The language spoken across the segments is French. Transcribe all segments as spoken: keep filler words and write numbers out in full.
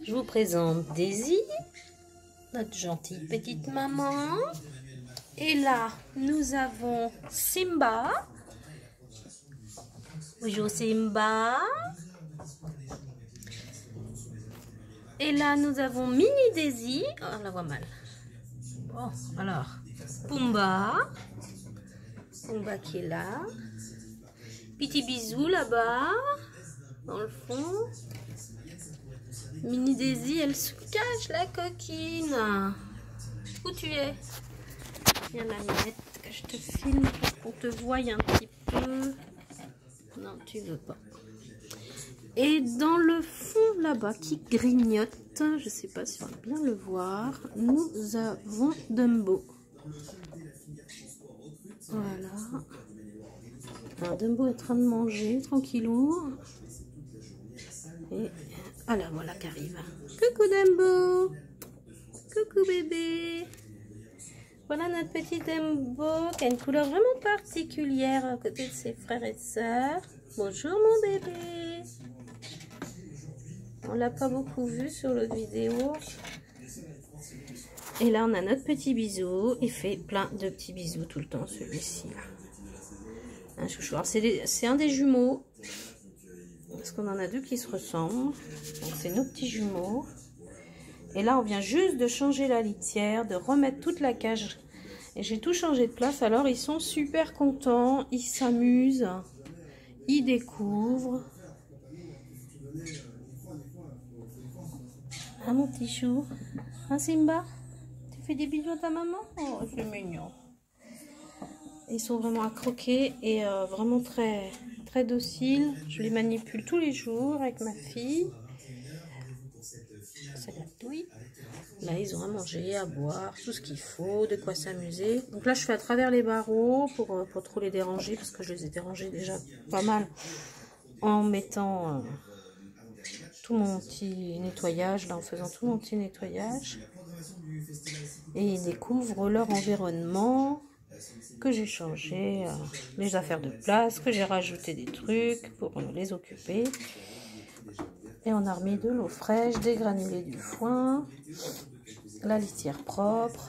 Je vous présente Daisy, notre gentille petite maman. Et là, nous avons Simba. Bonjour Simba. Et là, nous avons Mini Daisy. Oh, on la voit mal. Bon, alors, Pumba. Pumba qui est là. Petit bisou là-bas, dans le fond. Mini Daisy, elle se cache la coquine. Où tu es? Viens la mettre, que je te filme pour qu'on te voie un petit peu. Non, tu veux pas. Et dans le fond là-bas, qui grignote, je sais pas si on va bien le voir, nous avons Dumbo. Voilà. Alors, Dumbo est en train de manger, tranquillou. Et ah là, voilà qui arrive. Coucou Dumbo. Coucou bébé. Voilà notre petit Dumbo qui a une couleur vraiment particulière à côté de ses frères et sœurs. Bonjour mon bébé. On l'a pas beaucoup vu sur l'autre vidéo. Et là on a notre petit bisou. Il fait plein de petits bisous tout le temps celui-ci. Un chouchou. C'est un des jumeaux. Parce qu'on en a deux qui se ressemblent. Donc c'est nos petits jumeaux. Et là on vient juste de changer la litière, de remettre toute la cage. Et j'ai tout changé de place. Alors ils sont super contents. Ils s'amusent. Ils découvrent. Ah mon petit chou. Hein Simba? Tu fais des bisous à ta maman? Oh c'est mignon. Ils sont vraiment à croquer et euh, vraiment très... très docile. Je les manipule tous les jours avec ma fille. Ça gratouille. Là, ils ont à manger, à boire, tout ce qu'il faut, de quoi s'amuser. Donc là, je fais à travers les barreaux pour, pour trop les déranger, parce que je les ai dérangés déjà pas mal en mettant euh, tout mon petit nettoyage, là, en faisant tout mon petit nettoyage. Et ils découvrent leur environnement, que j'ai changé euh, les affaires de place, que j'ai rajouté des trucs pour les occuper. Et on a remis de l'eau fraîche, des granulés du foin, la litière propre.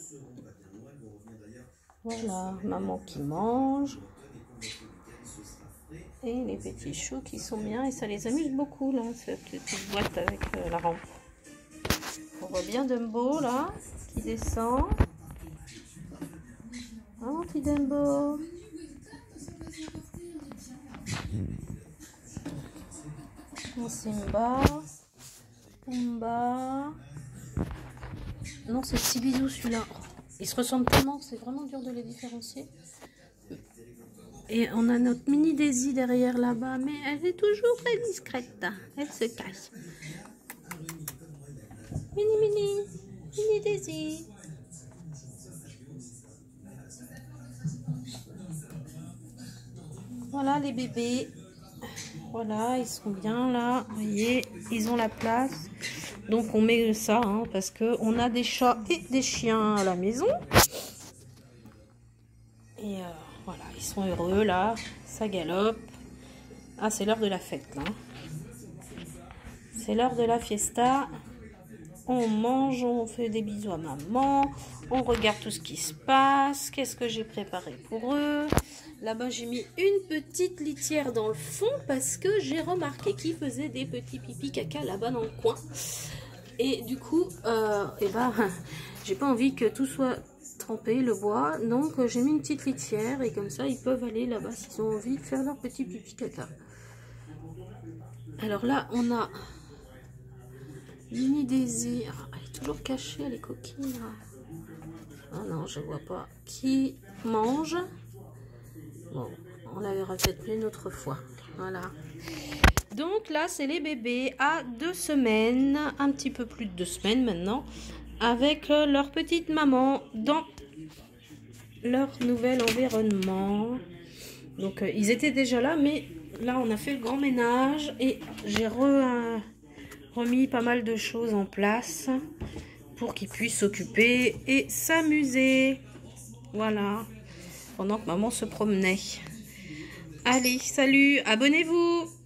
Voilà, maman qui mange. Et les petits choux qui sont bien et ça les amuse beaucoup là, cette petite boîte avec euh, la rampe. On voit bien Dumbo là, qui descend. Ah mon petit Dumbo. Mon Simba. Pumba. Non, c'est petit bisou celui-là. Ils se ressemblent tellement que c'est vraiment dur de les différencier. Et on a notre Mini Daisy derrière là-bas, mais elle est toujours très discrète. Elle se cache. Mini Mini. Mini Daisy. Voilà les bébés. Voilà, ils sont bien là. Vous voyez, ils ont la place. Donc on met ça, hein, parce que on a des chats et des chiens à la maison. Et euh, voilà, ils sont heureux là. Ça galope. Ah, c'est l'heure de la fête là. C'est l'heure de la fiesta. On mange, on fait des bisous à maman. On regarde tout ce qui se passe. Qu'est-ce que j'ai préparé pour eux? Là-bas, j'ai mis une petite litière dans le fond parce que j'ai remarqué qu'ils faisaient des petits pipi caca là-bas dans le coin. Et du coup, euh, et ben, j'ai pas envie que tout soit trempé, le bois. Donc, j'ai mis une petite litière et comme ça, ils peuvent aller là-bas s'ils ont envie de faire leur petit pipi caca. Alors là, on a Mini Daisy. Elle est toujours cachée, elle est coquine. Ah non, je vois pas. Qui mange. Bon, on la verra peut-être une autre fois. Voilà. Donc là, c'est les bébés à deux semaines, un petit peu plus de deux semaines maintenant, avec leur petite maman dans leur nouvel environnement. Donc, euh, ils étaient déjà là, mais là, on a fait le grand ménage et j'ai re, euh, remis pas mal de choses en place pour qu'ils puissent s'occuper et s'amuser. Voilà. Pendant que maman se promenait. Allez, salut, abonnez-vous!